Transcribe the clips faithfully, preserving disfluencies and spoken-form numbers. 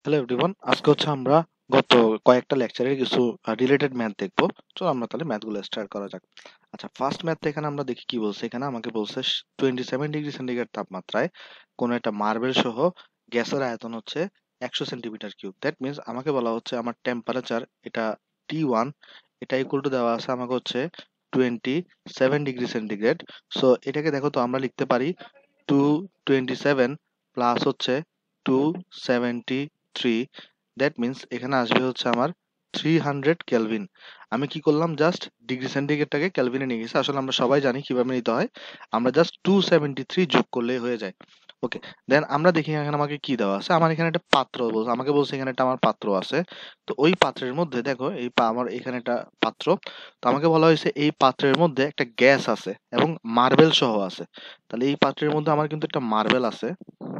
Hello everyone, আজকে হচ্ছে আমরা গত কয়েকটা লেকচারের কিছু রিলেটেড ম্যাথ দেখবো। চলো আমরা তাহলে ম্যাথগুলো স্টার্ট করা যাক। আচ্ছা, ফার্স্ট ম্যাথ এখানে আমরা দেখি কি বলছে। এখানে আমাকে বলছে টোয়েন্টি সেভেন ডিগ্রি সেন্টিগ্রেড তাপমাত্রায় কোনো একটা মার্বেল সহ গ্যাসের আয়তন হচ্ছে একশো সেন্টিমিটার কিউব। দ্যাট মিনস আমাকে বলা হচ্ছে আমার টেম্পারেচার এটা টি ওয়ান, এটা ইকুয়াল টু দেওয়া আছে আমাকে হচ্ছে twenty seven degree centigrade. So এটাকে দেখো তো আমরা লিখতে পারি টু টোয়েন্টি সেভেন প্লাস হচ্ছে two seventy three. That means এখানে আসবে হচ্ছে আমার থ্রি হান্ড্রেড কেলভিন। আমি কি করলাম, জাস্ট ডিগ্রি সেন্টিগ্রেডটাকে কেলভিনে নিয়ে গেছি। আসলে আমরা সবাই জানি কিভাবে নিতে হয়, আমরা জাস্ট টু সেভেন্টি থ্রি যোগ করলেই হয়ে যায়। ওকে, দেন আমরা দেখি এখানে আমাকে কি দেওয়া আছে। আমার এখানে একটা পাত্র বলছে, আমাকে বলছে এখানে একটা আমার পাত্র আছে। তো ওই পাত্রের মধ্যে দেখো এই পা- আমার এখানে একটা পাত্র। তো আমাকে বলা হয়েছে এই পাত্রের মধ্যে একটা গ্যাস আছে এবং মার্বেল সহ আছে। তাহলে এই পাত্রের মধ্যে আমার কিন্তু একটা মার্বেল আছে,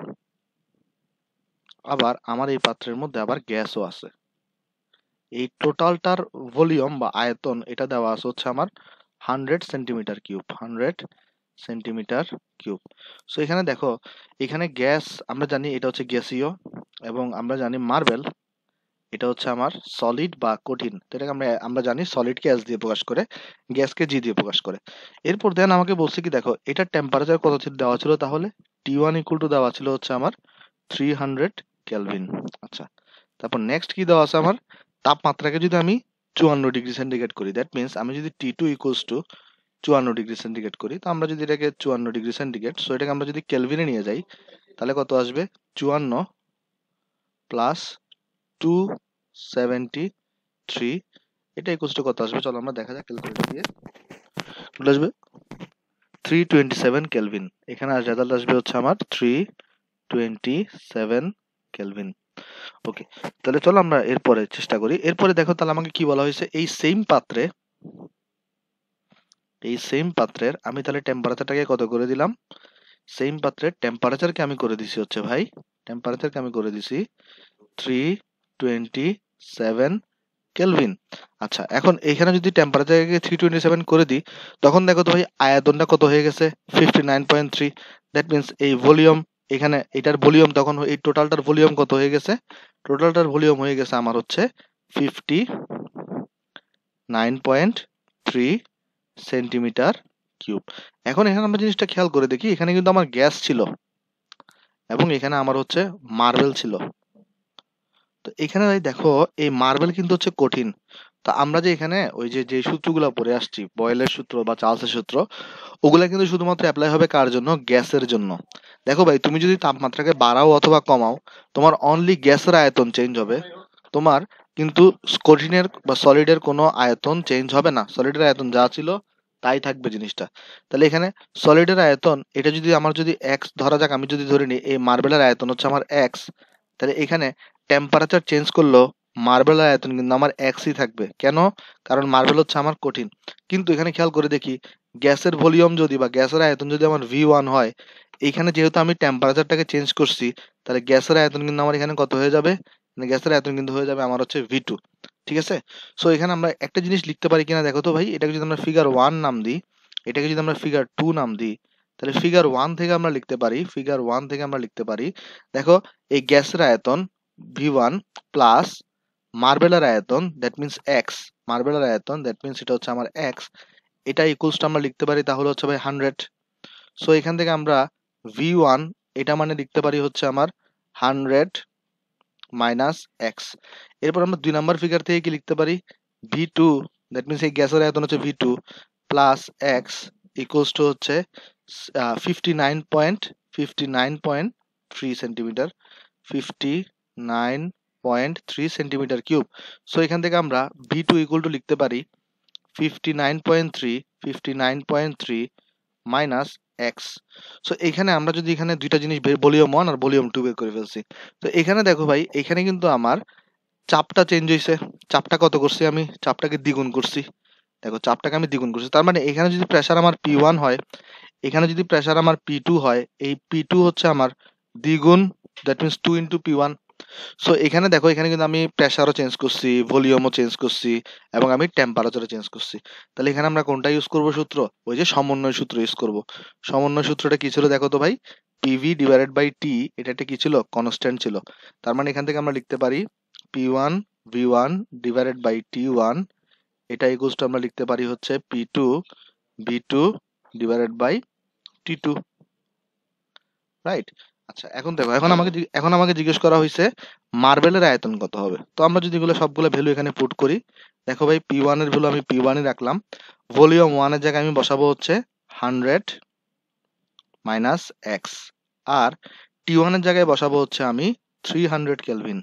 আবার আমার এই পাত্রের মধ্যে আবার গ্যাসও আছে। এই টোটালটার ভলিউম বা আয়তন এটা দেওয়া আছে হচ্ছে আমার hundred centimetre cube, hundred centimetre cube. So এখানে দেখো, এখানে গ্যাস আমরা জানি এটা হচ্ছে গ্যাসীয়, এবং আমরা জানি মার্বেল এটা হচ্ছে আমার সলিড বা কঠিন। তো এটাকে আমরা আমরা জানি সলিডকে এস দিয়ে প্রকাশ করে, গ্যাসকে জি দিয়ে প্রকাশ করে। এরপর দেন আমাকে বলছে কি, দেখো এটার টেম্পারেচার কত ছিল দেওয়া ছিল, তাহলে টি ওয়ান ইকুয়াল টু দেওয়া ছিল হচ্ছে আমার থ্রি হান্ড্রেড কেলভিন। আচ্ছা, তারপর নেক্সট কি দেওয়া আছে আমার, তাপমাত্রাকে যদি আমি চুয়ান্ন ডিগ্রি সেন্টিগ্রেড করি, দ্যাট মিনস আমি যদি টি টু ইকুয়ালস টু চুয়ান্ন ডিগ্রি সেন্টিগ্রেড করি, তো আমরা যদি এটাকে চুয়ান্ন ডিগ্রি সেন্টিগ্রেড, সো এটাকে আমরা যদি কেলভিনে নিয়ে যাই, তাহলে কত আসবে, চুয়ান্ন প্লাস টু সেভেন্টি থ্রি, এটা ইকুয়ালস টু কত আসবে, চলো আমরা দেখা যাক ক্যালকুলেটর দিয়ে। কত আসবে, থ্রি টোয়েন্টি সেভেন কেলভিন। এখানে রেজাল্ট আসবে হচ্ছে আমার three twenty seven kelvin. Okay, তাহলে চলো আমরা এরপরে চেষ্টা করি। এরপরে দেখো তাহলে আমাকে কি বলা হয়েছে, এই সেম পাত্রে, এই সেম পাত্রের আমি তাহলে টেম্পারেচারটাকে কত করে দিলাম, সেম পাত্রের টেম্পারেচারকে আমি করে দিছি হচ্ছে ভাই, টেম্পারেচারকে আমি করে দিছি থ্রি টোয়েন্টি সেভেন কেলভিন। আচ্ছা, এখন এখানে যদি টেম্পারেচারকে থ্রি টোয়েন্টি সেভেন করে দিই, তখন দেখো তো ভাই আয়তনটা কত হয়ে গেছে, fifty nine point three. That means এই ভলিউম, এখানে এটার ভলিউম তখন এই টোটালটার ভলিউম কত হয়ে গেছে, টোটালটার ভলিউম হয়ে গেছে আমার হচ্ছে fifty nine point three centimetre cube. এখন এখানে আমরা জিনিসটা খেয়াল করে দেখি, এখানে কিন্তু আমার গ্যাস ছিল এবং এখানে আমার হচ্ছে মার্বেল ছিল। তো এখানে ভাই দেখো, এই মার্বেল কিন্তু হচ্ছে কঠিন। তো আমরা যে এখানে ওই যে যে সূত্রগুলো পড়ে আসছি, বয়েলের সূত্র বা চার্লসের সূত্র, ওগুলা কিন্তু শুধুমাত্র অ্যাপ্লাই হবে কার জন্য, গ্যাসের জন্য। দেখো ভাই, তুমি যদি তাপমাত্রাকে বাড়াও অথবা কমাও, তোমার অনলি গ্যাসের আয়তন চেঞ্জ হবে, তোমার কিন্তু কঠিনের বা সলিডের কোনো আয়তন চেঞ্জ হবে না। সলিডের আয়তন যা ছিল তাই থাকবে জিনিসটা। তাহলে এখানে সলিডের আয়তন এটা যদি আমার যদি এক্স ধরা যাক, আমি যদি ধরে নিই এই মার্বেলের আয়তন হচ্ছে আমার এক্স, তাহলে এখানে টেম্পারেচার চেঞ্জ করলেও মার্বেলের আয়তন কিন্তু আমার এক্সই থাকবে। কেন? কারণ মার্বেল হচ্ছে আমার কঠিন। কিন্তু এখানে খেয়াল করে দেখি, গ্যাসের ভলিউম যদি বা গ্যাসের আয়তন যদি আমার ভি ওয়ান হয়, এইখানে যেহেতু আমি টেম্পারেচারটাকে চেঞ্জ করছি, তাহলে গ্যাসের আয়তন কিন্তু আমার এখানে কত হয়ে যাবে, গ্যাসের আয়তন কিন্তু হয়ে যাবে আমার হচ্ছে ভি টু। ঠিক আছে? সো এখানে আমরা একটা জিনিস লিখতে পারি কিনা দেখো তো ভাই, এটাকে যদি আমরা ফিগার ওয়ান নাম দিই, এটাকে যদি আমরা ফিগার টু নাম দিই, তাহলে ফিগার ওয়ান থেকে আমরা লিখতে পারি, ফিগার ওয়ান থেকে আমরা লিখতে পারি, দেখো এই গ্যাসের আয়তন ভি ওয়ান প্লাস মার্বেলের আয়তন, দ্যাট মিনস এক্স, মার্বেলের আয়তন দ্যাট মিনস এটা হচ্ছে আমার এক্স, এটা ইকুয়ালস টু আমরা লিখতে পারি তাহলে হচ্ছে ভাই হান্ড্রেড। সো এখান থেকে আমরা ভি ওয়ান এটা মানে লিখতে পারি হচ্ছে আমার হান্ড্রেড মাইনাস এক্স। এরপর আমরা দুই নাম্বার ফিগার থেকে কি লিখতে পারি, ভি টু, দ্যাট মিনস এই গ্যাসের আয়তন হচ্ছে V two plus X equals to হচ্ছে fifty nine point fifty nine point three centimetre, fifty nine point three centimetre cube. So এখান থেকে আমরা ভি টু ইকুয়াল টু লিখতে পারি fifty nine point three, fifty nine point three minus X. So এখানে আমরা যদি এখানে দুইটা জিনিস ভলিউম ওয়ান আর ভলিউম টু বের করে ফেলছি, তো এখানে দেখো ভাই, এখানে কিন্তু আমার চাপটা চেঞ্জ হয়েছে। চাপটা কত করছি আমি, চাপটাকে দ্বিগুণ করছি। দেখো চাপটাকে আমি দ্বিগুণ করছি, তার মানে এখানে যদি প্রেসার আমার পি ওয়ান হয়, এখানে যদি প্রেসার আমার পি টু হয়, এই পি টু হচ্ছে আমার দ্বিগুণ, that means two into P one. So এখানে দেখো, এখানে কিন্তু আমি প্রেসারও চেঞ্জ করছি, ভলিউমও চেঞ্জ করছি, এবং আমি টেম্পারেচারও চেঞ্জ করছি। তাহলে এখানে আমরা কোনটা ইউজ করব সূত্র, ওই যে সমন্বয় সূত্র ইউজ করব। সমন্বয় সূত্রটা কি ছিল দেখো তো ভাই, পিভি ডিভাইডেড বাই টি, এটা একটা কি ছিল, কনস্ট্যান্ট ছিল। তার মানে এখান থেকে আমরা লিখতে পারি P one V one divided by T one, এটা ইকুয়ালস টু আমরা লিখতে পারি হচ্ছে P two V two divided by T two, right. আচ্ছা এখন দেখো, এখন আমাকে জিজ্ঞে- এখন আমাকে জিজ্ঞেস করা হয়েছে মার্বেলের আয়তন কত হবে। তো আমরা যদি এগুলো সবগুলো ভ্যালু এখানে পুট করি, দেখো ভাই পি ওয়ান এর ভ্যালু আমি পি ওয়ানই রাখলাম, ভলিউম ওয়ান এর জায়গায় আমি বসাবো হচ্ছে হান্ড্রেড মাইনাস এক্স, আর টি ওয়ান এর জায়গায় বসাবো হচ্ছে আমি থ্রি হান্ড্রেড কেলভিন।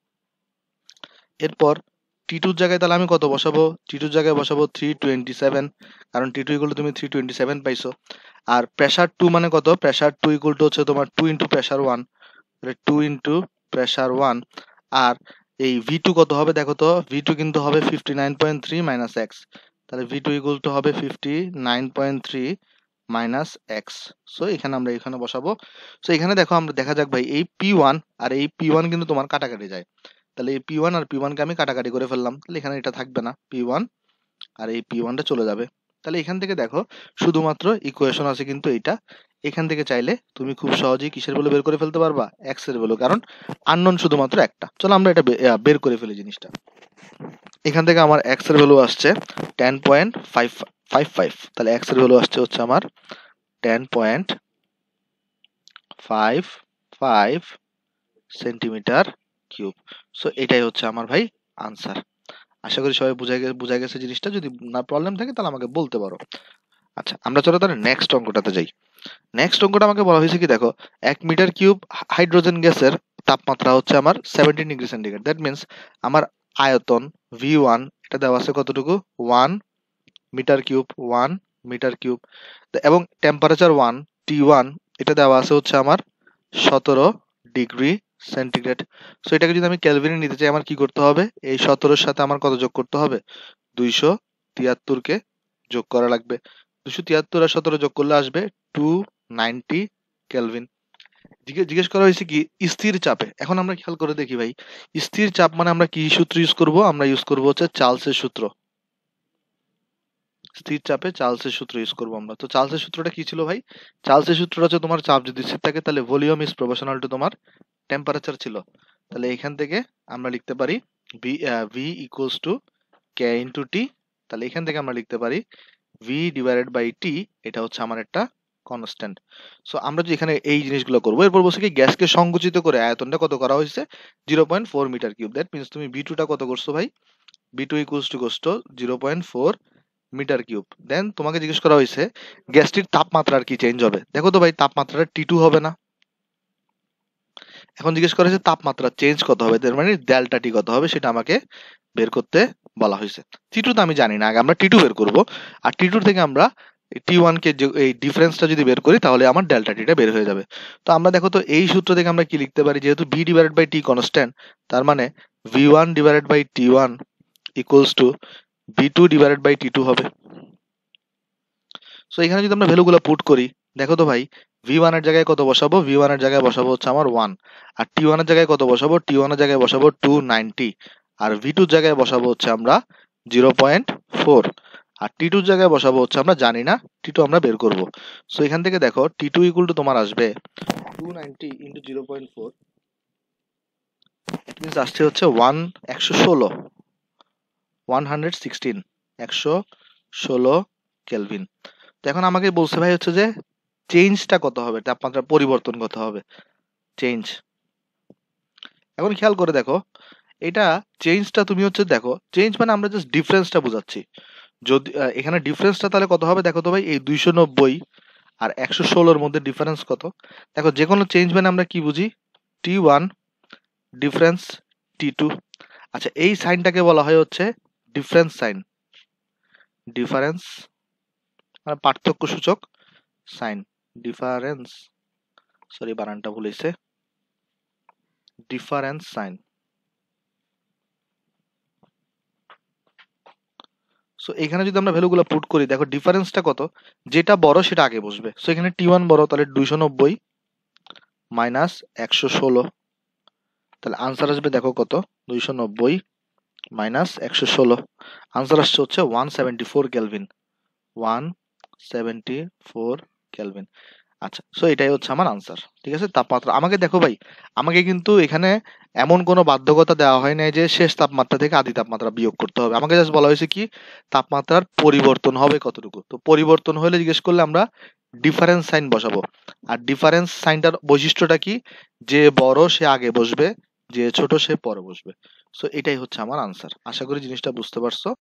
এরপর টি টুর জায়গায় তাহলে আমি কত বসাবো, টি টুর জায়গায় বসাবো থ্রি টোয়েন্টি সেভেন, কারণ টি টু ইকুয়াল তুমি থ্রি টোয়েন্টি সেভেন পাইছো। আর প্রেসার টু মানে কত, প্রেসার টু ইকুয়াল টু হচ্ছে তোমার two into pressure one, two into pressure one. আর এই ভি টু কত হবে দেখো তো, ভি টু কিন্তু হবে fifty nine point three minus X, তাহলে ভি টু ইকুয়াল টু হবে fifty nine point three minus X. So এখানে আমরা এখানে বসাবো। সো এখানে দেখো, আমরা দেখা যাক ভাই এই পি ওয়ান আর এই পি ওয়ান কিন্তু তোমার কাটাকাটি যায়, তাহলে এই পি ওয়ান আর পি ওয়ান কে আমি কাটাকাটি করে ফেললাম, তাহলে এখানে এটা থাকবে না, পি ওয়ান আর এই পি ওয়ানটা চলে যাবে। তাহলে এখান থেকে দেখো শুধুমাত্র ইকুয়েশন আছে কিন্তু এইটা, এখান থেকে চাইলে তুমি খুব সহজেই কিসের ভ্যালু বের করে ফেলতে পারবা, এক্স এর ভ্যালু, কারণ আননোন শুধুমাত্র একটা। চলো আমরা এটা বে- আহ, বের করে ফেলি জিনিসটা। এখান থেকে আমার এক্স এর ভ্যালু আসছে ten point five five five, তাহলে এক্স এর ভ্যালু আসছে হচ্ছে আমার ten point five five centimetre cube. So এটাই হচ্ছে আমার ভাই আনসার। আশা করি সবাই বুঝাই গে- বুঝাই গেছে জিনিসটা, যদি না প্রবলেম থাকে তাহলে আমাকে বলতে পারো। আচ্ছা আমরা চলো তাহলে নেক্সট অঙ্কটাতে যাই। নেক্সট অঙ্কটা আমাকে বলা হয়েছে কি দেখো, এক মিটার কিউব হাইড্রোজেন গ্যাসের তাপমাত্রা হচ্ছে আমার seventeen degree centigrade, that means আমার আয়তন ভি ওয়ান এটা দেওয়া আছে কতটুকু, one metre cube, one metre cube, এবং টেম্পারেচার ওয়ান টি ওয়ান এটা দেওয়া আছে হচ্ছে আমার সতেরো ডিগ্রি সেন্টিগ্রেড। সো এটাকে যদি আমি ক্যালভিনে নিতে চাই, আমার কি করতে হবে, এই সতেরোর সাথে আমার কত যোগ করতে হবে, দুইশো তিয়াত্তরকে যোগ করা লাগবে। দুশো তিয়াত্তর আর সতেরো যোগ করলে আসবে টু নাইনটি কেলভিন। জিজ্ঞেস করা হয়েছে কি স্থির চাপে। এখন আমরা খেয়াল করে দেখি ভাই, স্থির চাপ মানে আমরা কি সূত্র ইউজ করব, আমরা ইউজ করব হচ্ছে চার্লসের সূত্র। স্থির চাপে চার্লসের সূত্র ইউজ করবো আমরা। তো চার্লসের সূত্রটা কি ছিল ভাই, চার্লসের সূত্রটা হচ্ছে তোমার চাপ যদি স্থির থাকে তাহলে ভলিউম ইজ প্রপোর্শনাল টু তোমার টেম্পারেচার ছিল। তাহলে এখান থেকে আমরা লিখতে পারি V V equals to K into T. তাহলে এখান থেকে আমরা লিখতে পারি ভি ডিভাইডেড বাই টি, এটা হচ্ছে আমার একটা কনস্ট্যান্ট। সো আমরা যদি এখানে এই জিনিসগুলো করবো, এরপর বলছে কি গ্যাসকে সংকুচিত করে আয়তনটা কত করা হয়েছে, zero point four metre cube. That means তুমি বি টুটা কত করছো ভাই, বি টু ইকুয়ালস টু করছো zero point four metre cube. Then তোমাকে জিজ্ঞেস করা হয়েছে গ্যাসটির তাপমাত্রা আর কি চেঞ্জ হবে। দেখো তো ভাই তাপমাত্রাটা টি টু হবে না, এখন জিজ্ঞেস করা হয়েছে তাপমাত্রা চেঞ্জ কত হবে, তার মানে ডেল্টা টি কত হবে সেটা আমাকে বের করতে বলা হয়েছে। টি টু তো আমি জানি না, আগে আমরা টি টু বের করব, আর টি টু থেকে আমরা টি ওয়ান কে যে- এই ডিফারেন্সটা যদি বের করি তাহলে আমার ডেল্টা টিটা বের হয়ে যাবে। তো আমরা দেখো তো এই সূত্র থেকে আমরা কি লিখতে পারি, যেহেতু V divided by T constant, তার মানে V one divided by T one equals to V two divided by T two হবে। সো এখানে যদি আমরা ভ্যালুগুলো পুট করি, দেখো তো ভাই ভি ওয়ান এর জায়গায় কত বসাবো, ভি ওয়ান এর জায়গায় বসাবো হচ্ছে আমার ওয়ান, আর টি ওয়ান এর জায়গায় কত বসাবো, টি ওয়ান এর জায়গায় বসাবো টু নাইনটি, আর ভি টুর জায়গায় বসাবো হচ্ছে আমরা জিরো পয়েন্ট ফোর, আর টি টুর জায়গায় বসাবো হচ্ছে আমরা জানি না, টি টু আমরা বের করব। সো এখান থেকে দেখো টি টু ইকুয়াল টু তোমার আসবে two ninety into zero point four, it means আসছে হচ্ছে ওয়ান একশো ষোলো, ওয়ান হান্ড্রেড সিক্সটিন, একশো ষোলো কেলভিন। তো এখন আমাকে বলছে ভাই হচ্ছে যে চেঞ্জটা কত হবে, তাপমাত্রা পরিবর্তন কত হবে, চেঞ্জ। এখন খেয়াল করে দেখো এটা চেঞ্জটা তুমি হচ্ছে দেখো, চেঞ্জ মানে আমরা জাস্ট ডিফারেন্সটা বোঝাচ্ছি। যদি আহ, এখানে ডিফারেন্সটা তাহলে কত হবে দেখো তো ভাই, এই দুইশো নব্বই আর একশো ষোলোর মধ্যে ডিফারেন্স কত। দেখো যে কোনো চেঞ্জ মানে আমরা কি বুঝি, T one difference T two. আচ্ছা এই সাইনটাকে বলা হয় হচ্ছে ডিফারেন্স সাইন, ডিফারেন্স মানে পার্থক্য সূচক সাইন, ডিফারেন্স, সরি বানানটা ভুল হয়েছে, ডিফারেন্স সাইন। সো এখানে যদি আমরা ভ্যালুগুলো পুট করি, দেখো ডিফারেন্সটা কত, যেটা বড় সেটা আগে বসবে। সো এখানে টি ওয়ান বড়, তাহলে দুইশো নব্বই মাইনাস একশো ষোলো, তাহলে আনসার আসবে দেখো কত, দুইশো নব্বই মাইনাস একশো ষোলো, আনসার আসছে হচ্ছে one seventy four kelvin, one seventy four kelvin. আচ্ছা, সো এটাই হচ্ছে আমার আনসার। ঠিক আছে, তাপমাত্রা আমাকে দেখো ভাই, আমাকে কিন্তু এখানে এমন কোনো বাধ্যকতা দেওয়া হয় নাই যে শেষ তাপমাত্রা থেকে আদি তাপমাত্রা বিয়োগ করতে হবে। আমাকে জাস্ট বলা হয়েছে কি তাপমাত্রার পরিবর্তন হবে কতটুকু। তো পরিবর্তন হলে জিজ্ঞেস করলে আমরা ডিফারেন্স সাইন বসাবো। আর ডিফারেন্স সাইনটার বৈশিষ্ট্যটা কি, যে বড় সে আগে বসবে, যে ছোট সে পরে বসবে। সো এটাই হচ্ছে আমার আনসার। আশা করি জিনিসটা বুঝতে পারছো।